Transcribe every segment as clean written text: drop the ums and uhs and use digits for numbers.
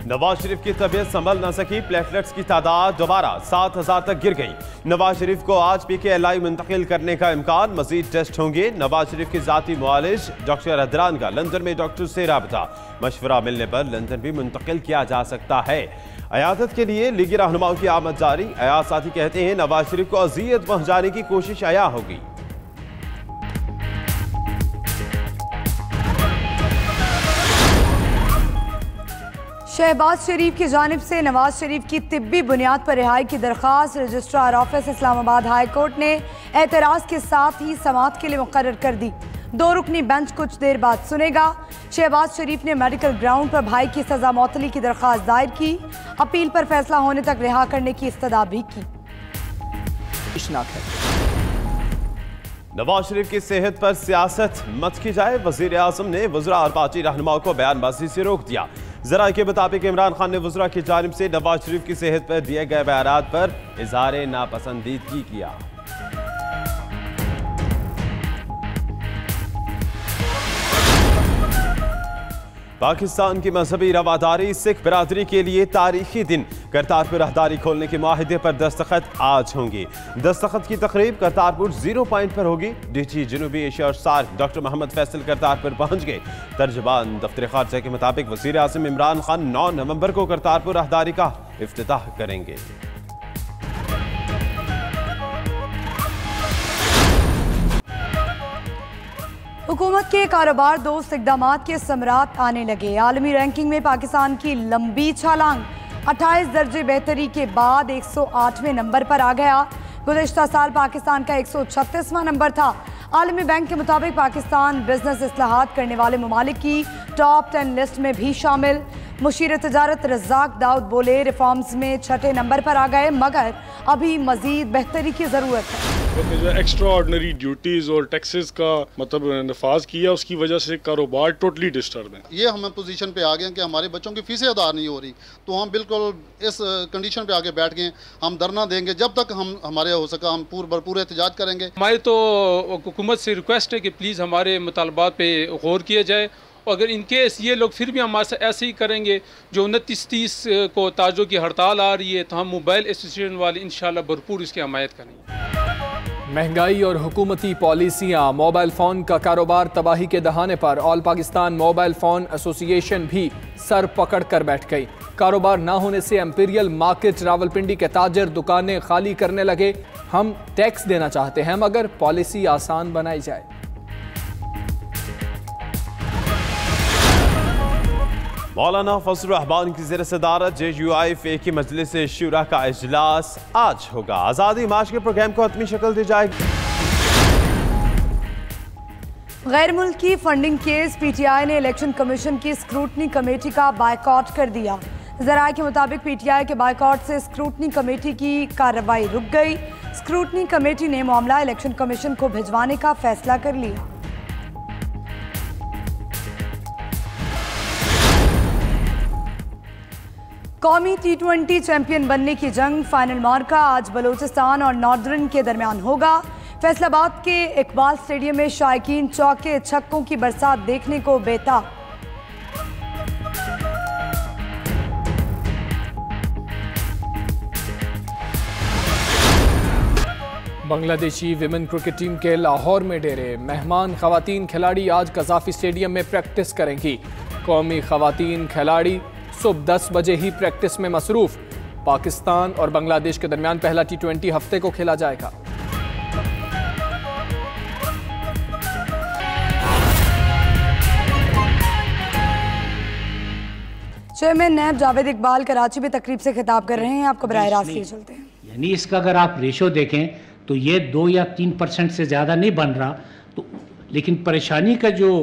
नवाज शरीफ की तबीयत संभल न सकी, प्लेटलेट्स की तादाद दोबारा 7000 तक गिर गई। नवाज शरीफ को आज PKLI मुंतकिल करने का इम्कान, मजीद टेस्ट होंगे। नवाज शरीफ के जाती मुआलिज डॉक्टर अदरान का लंदन में डॉक्टर से राबता, मशवरा मिलने पर लंदन भी मुंतकिल किया जा सकता है। अयादत के लिए लीगी रहनुमाओं की आमद जारी। अयाज साथी कहते हैं नवाज शरीफ को अजियत पहुंचाने की कोशिश अया होगी। शहबाज शरीफ की जानिब से नवाज शरीफ की तिब्बी बुनियाद पर रिहाई की दरख्वास्त registrar office Islamabad high court ने एतराज़ के साथ ही समाअत के लिए मुकर्रर कर दी। 2 रुकनी बेंच कुछ देर बाद सुनेगा। शहबाज शरीफ ने मेडिकल ग्राउंड पर भाई की सजा मौतली की दरख्वास्त दायर की। अपील पर फैसला होने तक रिहा करने की इस्तदा भी की। नवाज शरीफ की सेहत पर सियासत मत की जाए, वजीर आजम ने वज़रा और पार्टी रहनुमाओं को बयानबाजी से रोक दिया। ज़राए के मुताबिक इमरान खान ने वज़रा की जानिब से नवाज शरीफ की सेहत पर दिए गए बयानात पर इज़हार नापसंदीदगी किया। पाकिस्तान की मजहबी रवादारी सिख बिरादरी के लिए तारीखी दिन, करतारपुर राहदारी खोलने के मुआहिदे पर दस्तखत आज होंगे। दस्तखत की तकरीब करतारपुर 0 पॉइंट पर होगी। डीजी जनूबी एशिया और सार्क डॉक्टर मोहम्मद फैसल करतारपुर पहुंच गए। तर्जुबान दफ्तर खारजा के मुताबिक वज़ीर आज़म इमरान खान 9 नवंबर को करतारपुर राहदारी का इफ्तिताह करेंगे। हुकूमत के कारोबार दोस्त इक़दामात के समरात आने लगे। आलमी रैंकिंग में पाकिस्तान की लंबी छलांग 28 दर्जे बेहतरी के बाद 108वें नंबर पर आ गया। गुज़िश्ता साल पाकिस्तान का 136वां नंबर था। आलमी बैंक के मुताबिक पाकिस्तान बिजनेस इस्लाहात करने वाले ममालिक की टॉप 10 लिस्ट में भी शामिल। मुशीर तजारत रज़ाक दाऊद बोले रिफॉर्म्स में 6ठे नंबर पर आ गए, मगर अभी मजीद बेहतरी की ज़रूरत है। जो एक्स्ट्रा ऑर्डनरी ड्यूटीज़ और टैक्सेस का मतलब नफाज किया, उसकी वजह से कारोबार टोटली डिस्टर्ब है। ये हम पोजीशन पे आ गए कि हमारे बच्चों की फीसें अदा नहीं हो रही, तो हम बिल्कुल इस कंडीशन पे आके बैठ गए। हम धरना देंगे जब तक हमारे हो सका, हम पूरे एहतजाज करेंगे। हमारी तो हुकूमत से रिक्वेस्ट है कि प्लीज़ हमारे मुतालबात पे गौर किया जाए। अगर इन केस ये लोग फिर भी हमारे साथ ऐसे ही करेंगे, जो 29-30 को ताजों की हड़ताल आ रही है, तो हम मोबाइल एसोसिएशन वाले इंशाल्लाह भरपूर इसकी हमायत करेंगे। महंगाई और हुकूमती पॉलिसियाँ, मोबाइल फ़ोन का कारोबार तबाही के दहाने पर। All Pakistan mobile phone association भी सर पकड़ कर बैठ गई। कारोबार ना होने से एम्पीरियल मार्केट रावलपिंडी के ताजर दुकानें खाली करने लगे। हम टैक्स देना चाहते हैं मगर पॉलिसी आसान बनाई जाए। मौलाना फजल रहमान की ज़ेर सदारत JUIFA की मजलिस शुरा का इजलास आज होगा। आज़ादी मार्च के प्रोग्राम को हतमी शक्ल दी जाएगी। गैर मुल्की फंडिंग केस PTI ने इलेक्शन कमीशन की स्क्रूटनी कमेटी का बायकॉट कर दिया। ज़राए के मुताबिक PTI के बायकॉट से स्क्रूटनी कमेटी की कार्रवाई रुक गई। स्क्रूटनी कमेटी ने मामला इलेक्शन कमीशन को भिजवाने का फैसला कर लिया। कौमी T20 चैंपियन बनने की जंग, फाइनल मार्का आज बलूचिस्तान और नॉर्दर्न के दरमियान होगा। फैसलाबाद के इकबाल स्टेडियम में शायकीन चौके छक्कों की बरसात देखने को बेताब। बांग्लादेशी विमेन क्रिकेट टीम के लाहौर में डेरे। मेहमान खवातीन खिलाड़ी आज कज़ाफी स्टेडियम में प्रैक्टिस करेंगी। कौमी खवातीन खिलाड़ी सुबह 10 बजे ही प्रैक्टिस में मसरूफ। पाकिस्तान और बांग्लादेश के दरमियान पहला T20 हफ्ते को खेला जाएगा। चेयरमैन नैब जावेद इकबाल कराची में तकरीब से खिताब कर रहे हैं। आपको बराह रास्त लिए चलते हैं। यानी इसका अगर आप रेशो देखें तो ये 2 या 3% से ज़्यादा नहीं बन रहा, तो लेकिन परेशानी का जो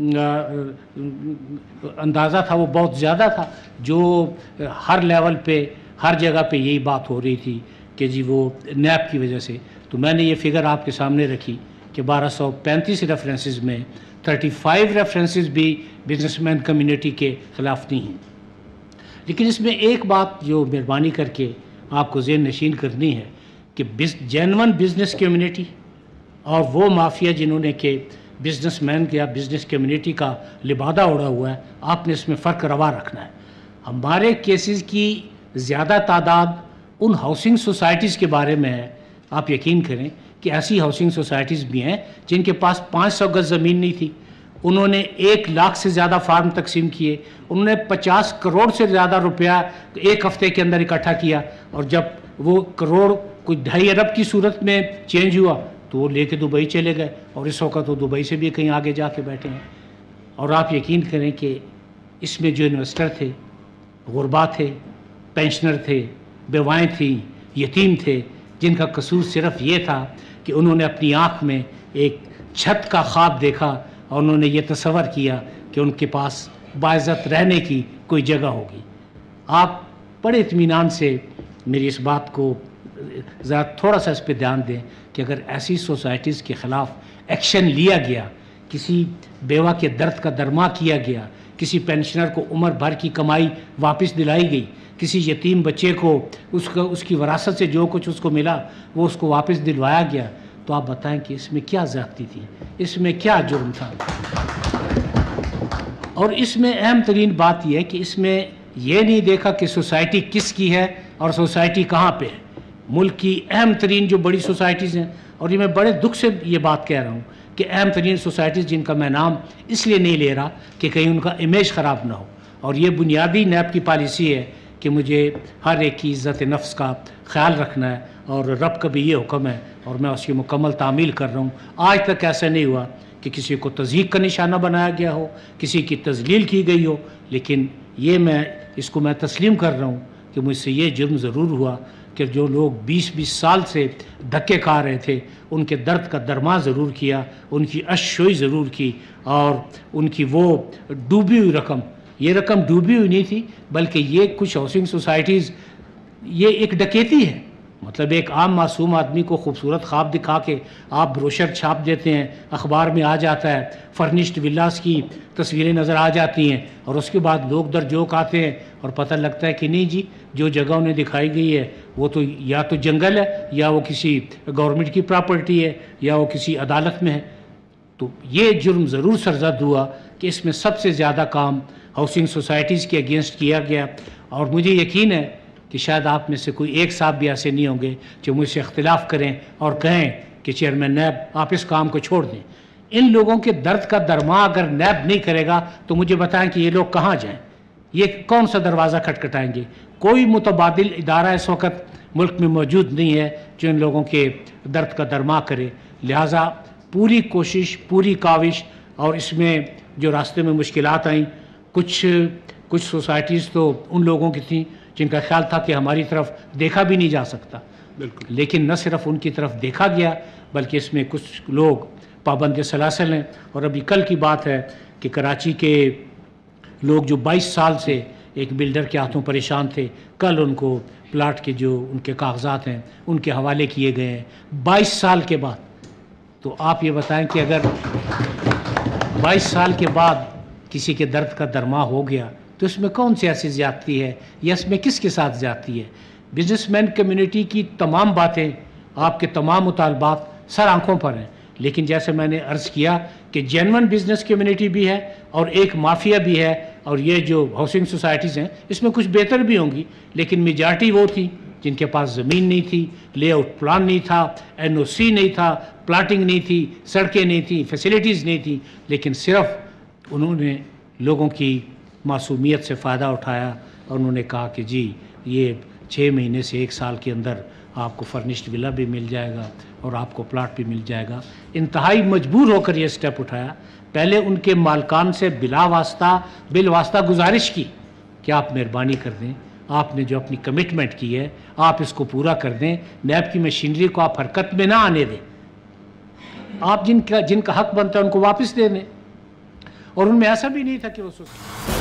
अंदाज़ा था वो बहुत ज़्यादा था। जो हर लेवल पे हर जगह पे यही बात हो रही थी कि जी वो नैब की वजह से। तो मैंने ये फिगर आपके सामने रखी कि 1235 रेफरेंसेस में 35 रेफरेंसेस भी बिजनेसमैन कम्युनिटी के ख़िलाफ़ नहीं हैं। लेकिन इसमें एक बात जो मेहरबानी करके आपको ज़हन नशीन करनी है कि जेन्युइन बिजनेस कम्युनिटी और वो माफिया जिन्होंने के बिजनेसमैन या बिजनेस कम्युनिटी का लिबादा उड़ा हुआ है, आपने इसमें फ़र्क रवा रखना है। हमारे केसेस की ज़्यादा तादाद उन हाउसिंग सोसाइटीज़ के बारे में है। आप यकीन करें कि ऐसी हाउसिंग सोसाइटीज़ भी हैं जिनके पास 500 गज ज़मीन नहीं थी, उन्होंने 1 लाख से ज़्यादा फार्म तकसीम किए, उन्होंने 50 करोड़ से ज़्यादा रुपया एक हफ्ते के अंदर इकट्ठा किया, और जब वो करोड़ कोई 2.5 अरब की सूरत में चेंज हुआ तो वो लेके दुबई चले गए, और इस वक्त वो दुबई से भी कहीं आगे जाके बैठे हैं। और आप यकीन करें कि इसमें जो इन्वेस्टर थे, गुरबा थे, पेंशनर थे, बेवाएँ थीं, यतीम थे, जिनका कसूर सिर्फ ये था कि उन्होंने अपनी आँख में एक छत का ख्वाब देखा और उन्होंने ये तसव्वुर किया कि उनके पास बाइज़्ज़त रहने की कोई जगह होगी। आप बड़े इत्मीनान से मेरी इस बात को ज़रा थोड़ा सा इस पर ध्यान दें कि अगर ऐसी सोसाइटीज़ के ख़िलाफ़ एक्शन लिया गया, किसी बेवा के दर्द का दरमा किया गया, किसी पेंशनर को उम्र भर की कमाई वापस दिलाई गई, किसी यतीम बच्चे को उसकी विरासत से जो कुछ उसको मिला वो उसको वापस दिलवाया गया, तो आप बताएं कि इसमें क्या ज़्यादती थी, इसमें क्या जुर्म था। और इसमें अहम तरीन बात यह है कि इसमें यह नहीं देखा कि सोसाइटी किसकी है और सोसाइटी कहाँ पे है। मुल्क की अहम तरीन जो बड़ी सोसाइटीज़ हैं, और ये मैं बड़े दुख से ये बात कह रहा हूँ कि अहम तरीन सोसाइटीज़ जिनका मैं नाम इसलिए नहीं ले रहा कि कहीं उनका इमेज ख़राब ना हो, और ये बुनियादी नैब की पॉलिसी है कि मुझे हर एक की इज़्ज़त नफ्स का ख्याल रखना है, और रब का भी ये हुक्म है और मैं उसकी मुकम्मल तामील कर रहा हूँ। आज तक ऐसा नहीं हुआ कि किसी को तज़यीक़ का निशाना बनाया गया हो, किसी की तज़लील की गई हो, लेकिन ये इसको मैं तस्लीम कर रहा हूँ कि मुझसे ये जुर्म ज़रूर हुआ कि जो लोग 20-20 साल से धक्के खा रहे थे उनके दर्द का दरमा ज़रूर किया, उनकी अशोई ज़रूर की, और उनकी वो डूबी हुई रकम, ये रकम डूबी हुई नहीं थी बल्कि ये कुछ हाउसिंग सोसाइटीज़, ये एक डकैती है। मतलब एक आम मासूम आदमी को खूबसूरत ख्वाब दिखा के आप ब्रोशर छाप देते हैं, अखबार में आ जाता है, फर्निश्ड विलास की तस्वीरें नज़र आ जाती हैं, और उसके बाद लोग दर जोक आते हैं और पता लगता है कि नहीं जी, जो जगह उन्हें दिखाई गई है वो तो या तो जंगल है, या वो किसी गवर्नमेंट की प्रॉपर्टी है, या वो किसी अदालत में है। तो ये जुर्म ज़रूर सरजद हुआ कि इसमें सबसे ज़्यादा काम हाउसिंग सोसाइटीज़ के अगेंस्ट किया गया। और मुझे यकीन है कि शायद आप में से कोई एक साहब भी ऐसे नहीं होंगे जो मुझसे इख्तिलाफ़ करें और कहें कि चेयरमैन नैब आप इस काम को छोड़ दें। इन लोगों के दर्द का दरमा अगर नैब नहीं करेगा तो मुझे बताएं कि ये लोग कहाँ जाएं, ये कौन सा दरवाज़ा खटखटाएंगे। कोई मुतबादिल इदारा इस वक्त मुल्क में मौजूद नहीं है जो इन लोगों के दर्द का दरमा करे। लिहाजा पूरी कोशिश, पूरी काविश, और इसमें जो रास्ते में मुश्किलात आईं, कुछ सोसाइटीज़ तो उन लोगों की थी जिनका ख्याल था कि हमारी तरफ देखा भी नहीं जा सकता, बिल्कुल, लेकिन न सिर्फ उनकी तरफ देखा गया बल्कि इसमें कुछ लोग पाबंद सलासल हैं। और अभी कल की बात है कि कराची के लोग जो 22 साल से एक बिल्डर के हाथों परेशान थे, कल उनको प्लाट के जो उनके कागजात हैं उनके हवाले किए गए हैं 22 साल के बाद। तो आप ये बताएं कि अगर 22 साल के बाद किसी के दर्द का दरमा हो गया तो इसमें कौन सी ऐसी ज़्यादती है, या इसमें किसके साथ ज़्यादती है। बिजनेसमैन कम्युनिटी की तमाम बातें, आपके तमाम मुतालबात सर आंखों पर हैं, लेकिन जैसे मैंने अर्ज़ किया कि जेन्युइन बिजनेस कम्युनिटी भी है और एक माफिया भी है, और ये जो हाउसिंग सोसाइटीज़ हैं इसमें कुछ बेहतर भी होंगी, लेकिन मेजॉरिटी वो थी जिनके पास ज़मीन नहीं थी, लेआउट प्लान नहीं था, NOC नहीं था, प्लाटिंग नहीं थी, सड़कें नहीं थी, फैसिलिटीज़ नहीं थी, लेकिन सिर्फ उन्होंने लोगों की मासूमियत से फ़ायदा उठाया और उन्होंने कहा कि जी ये 6 महीने से 1 साल के अंदर आपको फर्निश्ड विला भी मिल जाएगा और आपको प्लाट भी मिल जाएगा। इंतहाई मजबूर होकर ये स्टेप उठाया। पहले उनके मालकान से बिलवास्ता गुजारिश की कि आप मेहरबानी कर दें, आपने जो अपनी कमिटमेंट की है आप इसको पूरा कर दें, नैब की मशीनरी को आप हरकत में ना आने दें, आप जिनका हक बनता है उनको वापस दे दें। और उनमें ऐसा भी नहीं था कि वो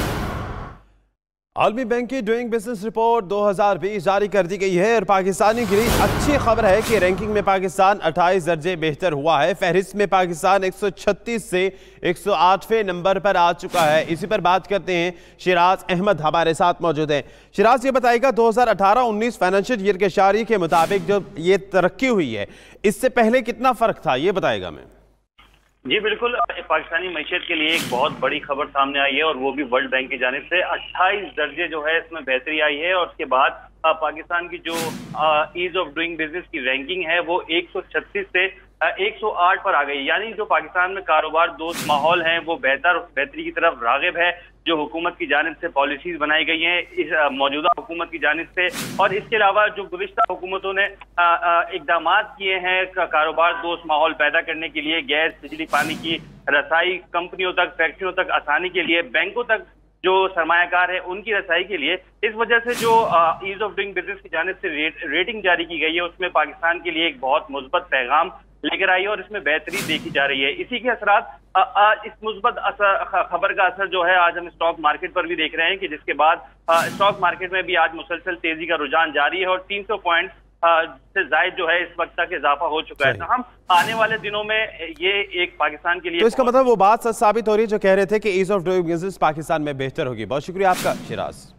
आलमी बैंक की डूइंग बिजनेस रिपोर्ट 2020 जारी कर दी गई है और पाकिस्तानी के लिए अच्छी खबर है कि रैंकिंग में पाकिस्तान 28 दर्जे बेहतर हुआ है। फहरिस्त में पाकिस्तान 136 से 108वें नंबर पर आ चुका है। इसी पर बात करते हैं, शिराज अहमद हमारे साथ मौजूद हैं। शिराज, ये बताइएगा 2018-19 फाइनेंशियल ईयर के शारी के मुताबिक जो ये तरक्की हुई है, इससे पहले कितना फ़र्क था, ये बताएगा। मैं जी बिल्कुल, पाकिस्तानी मईशत के लिए एक बहुत बड़ी खबर सामने आई है और वो भी वर्ल्ड बैंक की जानिब से 28 दर्जे जो है इसमें बेहतरी आई है। और उसके बाद पाकिस्तान की जो ईज ऑफ डूइंग बिजनेस की रैंकिंग है वो 136 से 108 पर आ गई। यानी जो पाकिस्तान में कारोबार दोस्त माहौल है वो बेहतरी की तरफ रागिब है। जो हुकूमत की जानिब से पॉलिसीज बनाई गई हैं इस मौजूदा हुकूमत की जानिब से, और इसके अलावा जो गुज़िश्ता हुकूमतों ने इक़दाम किए हैं कारोबार दोस्त माहौल पैदा करने के लिए, गैस बिजली पानी की रसाई कंपनियों तक, फैक्ट्रियों तक आसानी के लिए, बैंकों तक जो सरमायाकार है उनकी रसाई के लिए, इस वजह से जो ईज ऑफ डूइंग बिजनेस की जानिब से रेटिंग जारी की गई है उसमें पाकिस्तान के लिए एक बहुत मुस्बत पैगाम लेकर आई है और इसमें बेहतरी देखी जा रही है। इसी के असरात इस मुस्बत खबर का असर जो है आज हम स्टॉक मार्केट पर भी देख रहे हैं कि जिसके बाद स्टॉक मार्केट में भी आज मुसलसल तेजी का रुझान जारी है और 300 पॉइंट से जायद जो है इस वक्त तक इजाफा हो चुका है। तो हम आने वाले दिनों में ये एक पाकिस्तान के लिए, तो इसका मतलब वो बात सच साबित हो रही है जो कह रहे थे कि ease of doing business Pakistan में बेहतर होगी। बहुत शुक्रिया आपका शिराज।